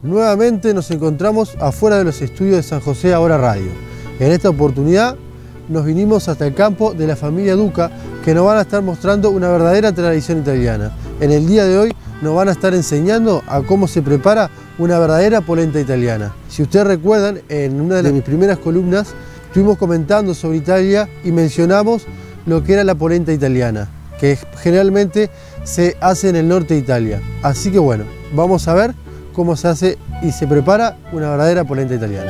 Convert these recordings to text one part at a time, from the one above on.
Nuevamente nos encontramos afuera de los estudios de San José Ahora Radio. En esta oportunidad nos vinimos hasta el campo de la familia Duca, que nos van a estar mostrando una verdadera tradición italiana. En el día de hoy nos van a estar enseñando a cómo se prepara una verdadera polenta italiana. Si ustedes recuerdan, en una de mis primeras columnas estuvimos comentando sobre Italia y mencionamos lo que era la polenta italiana, que generalmente se hace en el norte de Italia. Así que bueno, vamos a ver cómo se hace y se prepara una verdadera polenta italiana.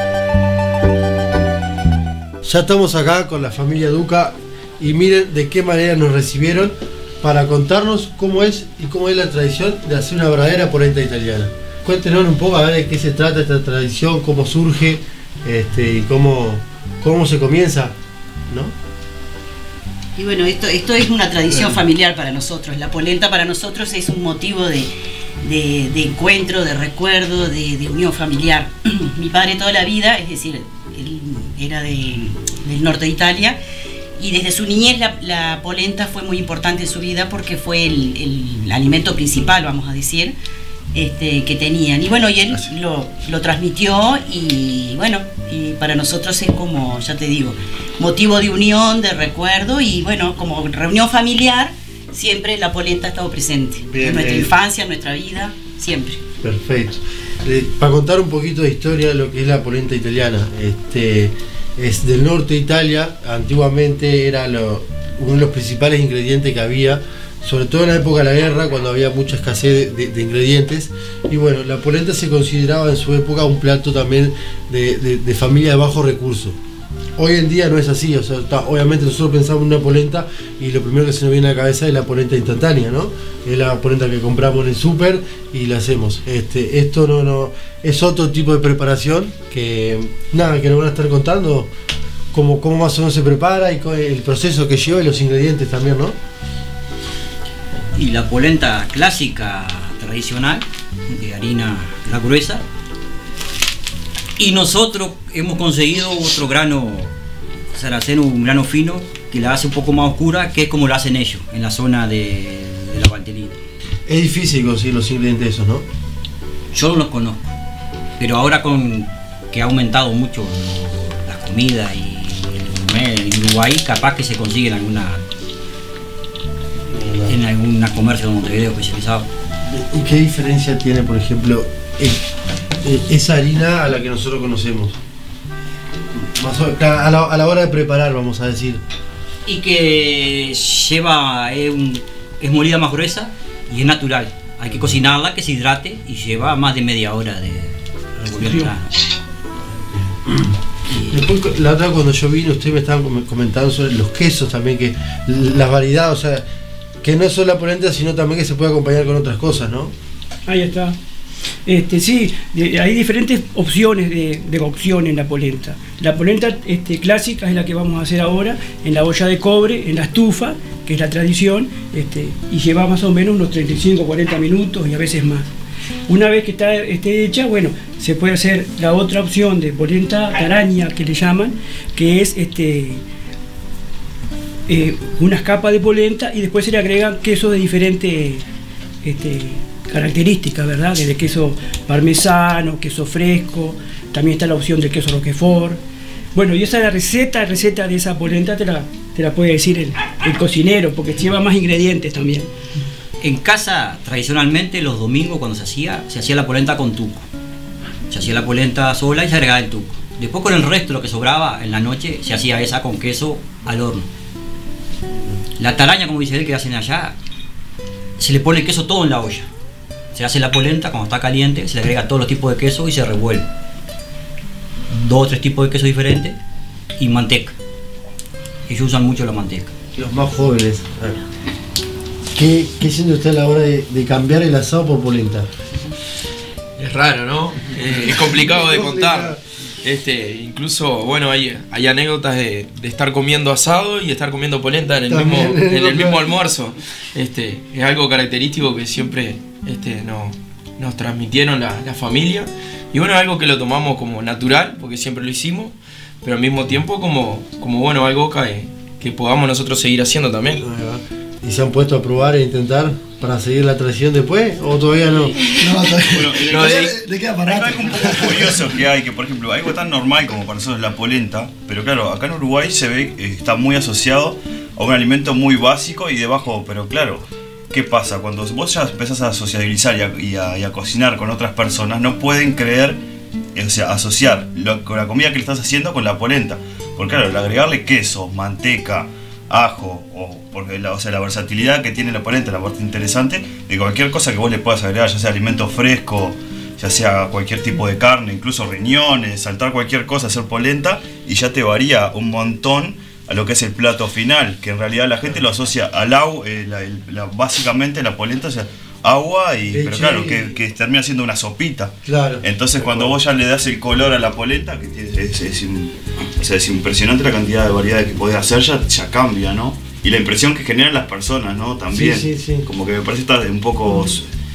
Ya estamos acá con la familia Duca y miren de qué manera nos recibieron para contarnos cómo es la tradición de hacer una verdadera polenta italiana. Cuéntenos un poco a ver de qué se trata esta tradición, cómo surge y cómo se comienza, ¿no? Y bueno, esto es una tradición familiar para nosotros. La polenta para nosotros es un motivo de encuentro, de recuerdo, de unión familiar. Mi padre toda la vida, es decir, él era del norte de Italia, y desde su niñez la polenta fue muy importante en su vida porque fue el alimento principal, vamos a decir, que tenían. Y bueno, y él lo transmitió y bueno, y para nosotros es como, ya te digo, motivo de unión, de recuerdo y bueno, como reunión familiar, siempre la polenta ha estado presente. Bien, en nuestra infancia, en nuestra vida, siempre. Perfecto. Para contar un poquito de historia de lo que es la polenta italiana, es del norte de Italia. Antiguamente era uno de los principales ingredientes que había, sobre todo en la época de la guerra, cuando había mucha escasez de ingredientes. Y bueno, la polenta se consideraba en su época un plato también de familia de bajos recursos. Hoy en día no es así, o sea, obviamente nosotros pensamos en una polenta y lo primero que se nos viene a la cabeza es la polenta instantánea, ¿no? Es la polenta que compramos en el súper y la hacemos. Esto no es otro tipo de preparación que nos van a estar contando cómo más o menos se prepara y el proceso que lleva y los ingredientes también, ¿no? Y la polenta clásica tradicional de harina la gruesa. Y nosotros hemos conseguido otro grano saraceno, un grano fino, que la hace un poco más oscura, que es como lo hacen ellos, en la zona de la Valtellina. Es difícil conseguir los ingredientes esos, ¿no? Yo no los conozco, pero ahora que ha aumentado mucho la comida y en Uruguay, capaz que se consigue en alguna comercio de Montevideo especializado. ¿Y qué diferencia tiene, por ejemplo, esa harina a la que nosotros conocemos? A la hora de preparar, vamos a decir. Y que es molida más gruesa y es natural. Hay que cocinarla, que se hidrate y lleva más de media hora de revolver. Después, la otra, cuando yo vine, ustedes me estaban comentando sobre los quesos también, que las variedades, o sea, que no es solo la polenta, sino también que se puede acompañar con otras cosas, ¿no? Ahí está. Sí, hay diferentes opciones de cocción en la polenta. La polenta clásica es la que vamos a hacer ahora, en la olla de cobre, en la estufa, que es la tradición, y lleva más o menos unos 35-40 minutos y a veces más. Una vez que esté hecha, bueno, se puede hacer la otra opción de polenta taraña, que le llaman, que es unas capas de polenta y después se le agregan quesos de diferentes características, ¿verdad? Desde queso parmesano, queso fresco, también está la opción del queso roquefort. Bueno, y esa es la receta de esa polenta te la puede decir el cocinero, porque lleva más ingredientes también. En casa, tradicionalmente, los domingos cuando se hacía la polenta con tuco. Se hacía la polenta sola y se agregaba el tuco. Después con el resto, lo que sobraba en la noche, se hacía esa con queso al horno. La taraña, como dice él, que hacen allá, se le pone el queso todo en la olla. Se hace la polenta, cuando está caliente, se le agrega todos los tipos de queso y se revuelve. 2 o 3 tipos de queso diferentes y manteca. Ellos usan mucho la manteca. Los más jóvenes. ¿Qué siente usted a la hora de cambiar el asado por polenta? Es raro, ¿no? Es complicado de contar. Incluso, bueno, hay anécdotas de estar comiendo asado y estar comiendo polenta en el mismo almuerzo. Es algo característico que siempre nos transmitieron la familia. Y bueno, es algo que lo tomamos como natural, porque siempre lo hicimos, pero al mismo tiempo como bueno, algo que podamos nosotros seguir haciendo también. ¿Y se han puesto a probar e intentar para seguir la tradición después? ¿O todavía no? No, todavía Bueno, le queda para Hay rato. algo un poco curioso que hay, que por ejemplo, algo tan normal como para nosotros la polenta, pero claro, acá en Uruguay se ve que está muy asociado a un alimento muy básico y de bajo, pero claro, ¿qué pasa? Cuando vos ya empezás a sociabilizar y a cocinar con otras personas, no pueden creer, o sea, asociar con la comida que le estás haciendo con la polenta. Porque claro, al agregarle queso, manteca, ajo, porque la versatilidad que tiene la polenta, la parte interesante, de cualquier cosa que vos le puedas agregar, ya sea alimento fresco, ya sea cualquier tipo de carne, incluso riñones, saltar cualquier cosa, hacer polenta, y ya te varía un montón a lo que es el plato final, que en realidad la gente lo asocia al agua, básicamente la polenta, o sea, agua, pero claro, que termina siendo una sopita. Claro. Entonces cuando vos ya le das el color a la polenta, que es impresionante la cantidad de variedades que podés hacer, ya cambia, ¿no? Y la impresión que generan las personas, ¿no? También. Sí. Como que me parece que está un poco...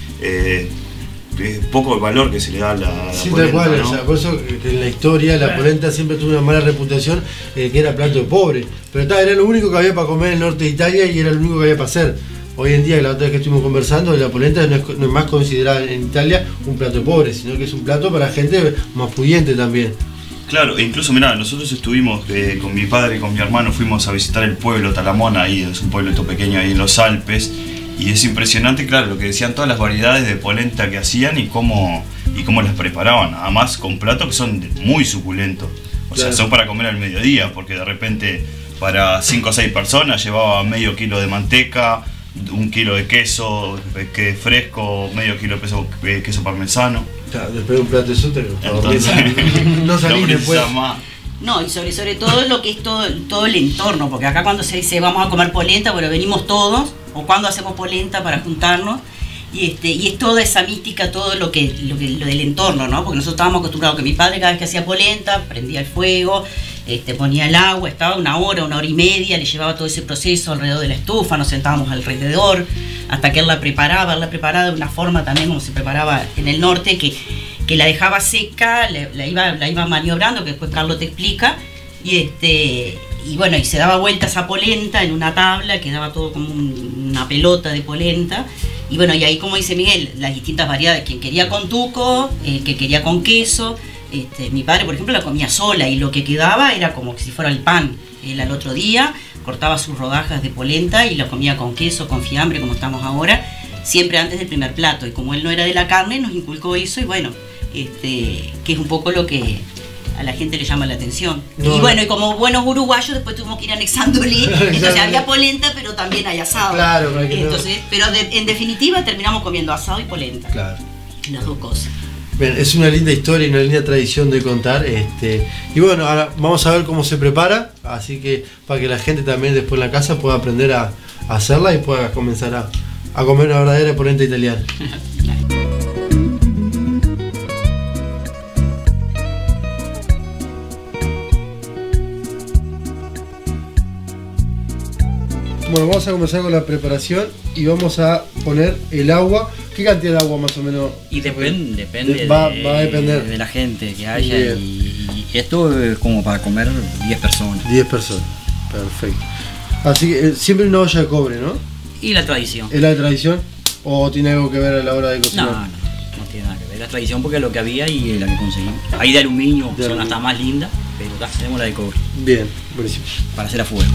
poco el valor que se le da a la Sí, polenta, tal cual, ¿no? o sea, por eso que en la historia la polenta siempre tuvo una mala reputación, que era plato de pobre. Pero era lo único que había para comer en el norte de Italia y era lo único que había para hacer. Hoy en día, la otra vez que estuvimos conversando, la polenta no es más considerada en Italia un plato de pobre, sino que es un plato para gente más pudiente también. Claro, e incluso mirá, nosotros estuvimos con mi padre y con mi hermano, fuimos a visitar el pueblo Talamona, ahí es un pueblito pequeño ahí en los Alpes, y es impresionante, claro, lo que decían, todas las variedades de polenta que hacían y cómo las preparaban, además con platos que son muy suculentos, o sea, son para comer al mediodía, porque de repente para 5 o 6 personas llevaba medio kilo de manteca, 1 kilo de queso fresco, medio kilo de queso parmesano. Claro, después de un plato de eso Entonces, no salís no después. precisa más. No, y sobre todo lo que es todo el entorno, porque acá cuando se dice vamos a comer polenta, bueno, venimos todos, o cuando hacemos polenta para juntarnos, y es toda esa mística, todo lo del entorno, ¿no? Porque nosotros estábamos acostumbrados que mi padre cada vez que hacía polenta, prendía el fuego, ponía el agua, estaba 1 hora y media, le llevaba todo ese proceso alrededor de la estufa, nos sentábamos alrededor, hasta que él la preparaba de una forma también como se preparaba en el norte, que la dejaba seca, la iba maniobrando, que después Carlos te explica, y bueno, y se daba vuelta esa polenta en una tabla, quedaba todo como una pelota de polenta, y bueno, y ahí como dice Miguel, las distintas variedades, quien quería con tuco, que quería con queso, mi padre por ejemplo la comía sola, y lo que quedaba era como que si fuera el pan. Él al otro día cortaba sus rodajas de polenta y la comía con queso, con fiambre, como estamos ahora, siempre antes del primer plato, y como él no era de la carne, nos inculcó eso, y bueno, que es un poco lo que a la gente le llama la atención. Y bueno, y como buenos uruguayos después tuvimos que ir anexándole, entonces había polenta pero también hay asado. Claro, para que entonces, pero en definitiva terminamos comiendo asado y polenta. Claro. Las dos cosas. Bien, es una linda historia y una linda tradición de contar. Y bueno, ahora vamos a ver cómo se prepara, así que para que la gente también después en la casa pueda aprender a hacerla y pueda comenzar a comer una verdadera polenta italiana. Bueno, vamos a comenzar con la preparación y vamos a poner el agua. ¿Qué cantidad de agua más o menos? Y depende va a depender de la gente que haya. Bien. Y esto es como para comer 10 personas. 10 personas, perfecto. Así que siempre una olla de cobre, ¿no? Y la tradición. ¿Es la tradición o tiene algo que ver a la hora de cocinar? No tiene nada que ver. La tradición porque es lo que había y la que conseguimos. Hay de aluminio, De son aluminio. hasta más lindas, pero tenemos la de cobre Bien, buenísimo. para hacer a fuego.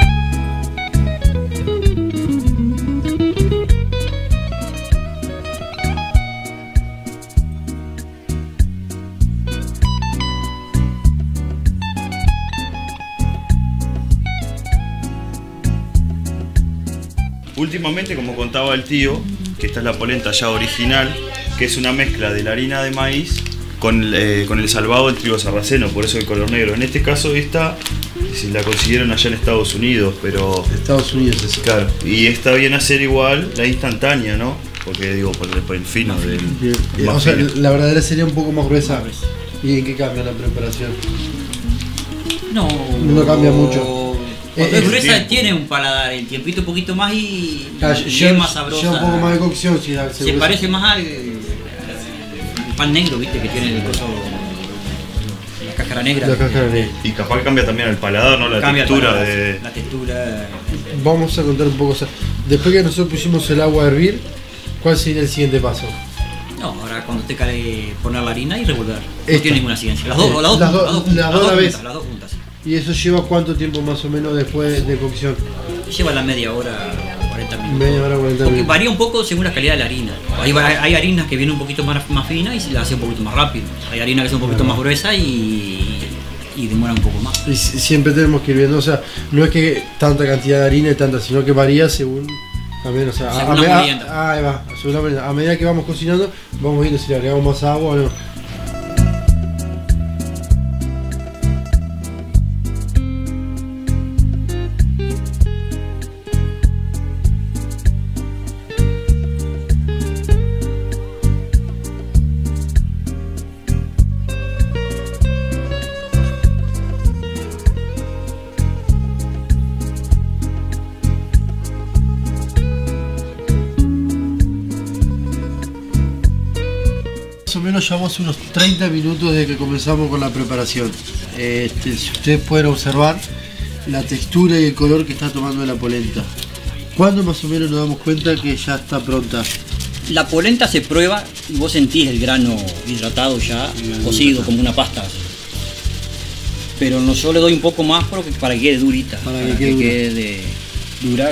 Últimamente, como contaba el tío, que esta es la polenta ya original, que es una mezcla de la harina de maíz con el salvado del trigo sarraceno, por eso el color negro. En este caso esta se la consiguieron allá en Estados Unidos, pero... Estados Unidos es Claro, y está bien hacer igual la instantánea, ¿no? Porque digo, por el fino del... bien. más O sea, fino. la verdadera sería un poco más gruesa. ¿Y en qué cambia la preparación? No cambia mucho. Cuando es gruesa tiempo. tiene un paladar, el tiempito un poquito más y es Lleva más sabrosa. un poco más de cocción, si da Se parece más al pan negro, viste, que tiene el coso, la cáscara negra. La cáscara negra. Y capaz cambia también el paladar, ¿no? La Cambia el textura paladar, de... La textura. Vamos a contar un poco. O sea, Después que nosotros pusimos el agua a hervir, ¿cuál sería el siguiente paso? No, ahora cuando te cae poner la harina y revolver. No Esta. tiene ninguna ciencia. Las dos Las dos a la vez. Las dos juntas, sí. ¿Y eso lleva cuánto tiempo más o menos después de cocción? Lleva la media hora, 40 minutos. Media hora, 40 Porque minutos. varía un poco según la calidad de la harina. Hay harinas que vienen un poquito más finas y se la hace un poquito más rápido. Hay harinas que son un poquito más gruesas y demoran un poco más. Y siempre tenemos que ir viendo, o sea, no es que tanta cantidad de harina y tanta, sino que varía según también, o sea, Según la molienda. ahí va, según la molienda. A medida que vamos cocinando, vamos viendo si le agregamos más agua o no. Más o menos llevamos unos 30 minutos desde que comenzamos con la preparación. Si ustedes pueden observar la textura y el color que está tomando la polenta. ¿Cuándo más o menos nos damos cuenta que ya está pronta? La polenta se prueba y vos sentís el grano hidratado ya, cocido como una pasta. Pero no, yo le doy un poco más para que quede durita, para que quede dura.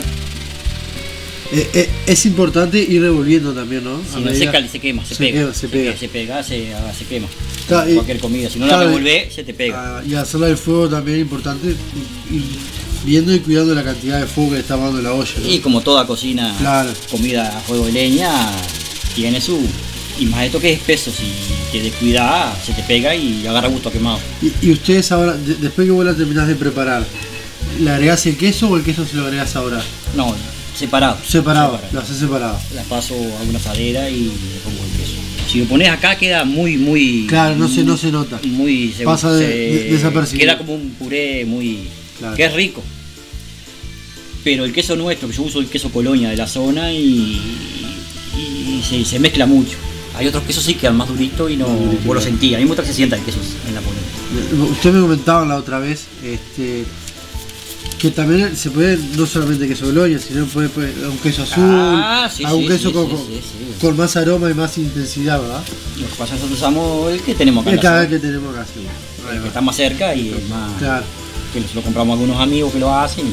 Es importante ir revolviendo también, ¿no? Si no seca, se quema, se pega. Se quema. Cualquier comida, si no la revolvés, se te pega. Y hacerla del fuego también es importante, ir viendo y cuidando la cantidad de fuego que está dando la olla, ¿no? Y como toda cocina, claro, comida a fuego de leña, tiene su... Y más esto que es espeso, si te descuidas, se te pega y agarra gusto a quemado. Y ustedes ahora, después que vos la terminás de preparar, ¿le agregás el queso o el queso se lo agregás ahora? No, separado. Lo haces separado. La paso a una asadera y le pongo el queso. Si lo pones acá queda muy... Claro, no se nota. Muy... Pasa desapercibido. Queda como un puré muy... Claro. Que es rico. Pero el queso nuestro, que yo uso el queso Colonia de la zona y se mezcla mucho. Hay otros quesos sí que quedan más duritos y no vos lo sentís. A mí me gusta que se sienta el queso en la polenta. Usted me comentaba la otra vez que también se puede, no solamente queso Colonia, sino puede un queso azul, un queso con más aroma y más intensidad, ¿verdad? Lo que pasa es que nosotros usamos el que tenemos acá. Cada vez que tenemos acá, sí. El que está más cerca y es más... Claro. Que lo compramos a algunos amigos que lo hacen.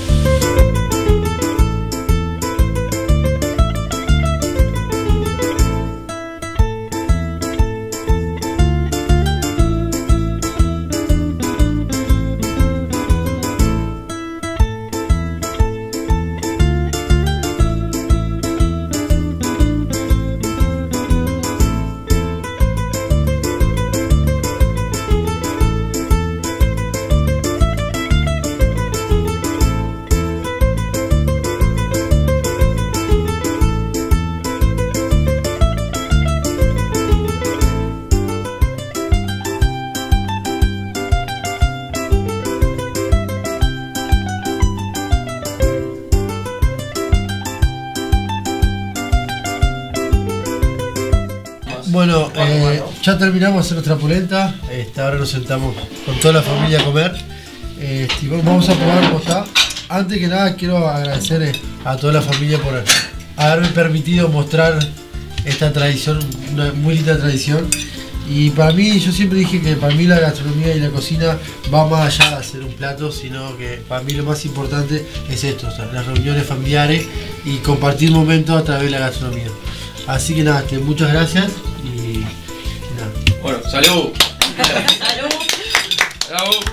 Bueno, ya terminamos de hacer nuestra polenta. Ahora nos sentamos con toda la familia a comer. Vamos a probar cómo está. Antes que nada quiero agradecer a toda la familia por haberme permitido mostrar esta tradición, una muy linda tradición. Y para mí, yo siempre dije que para mí la gastronomía y la cocina va más allá de hacer un plato, sino que para mí lo más importante es esto, o sea, las reuniones familiares y compartir momentos a través de la gastronomía. Así que nada, muchas gracias y nada. Bueno, salud. Salud. Bravo.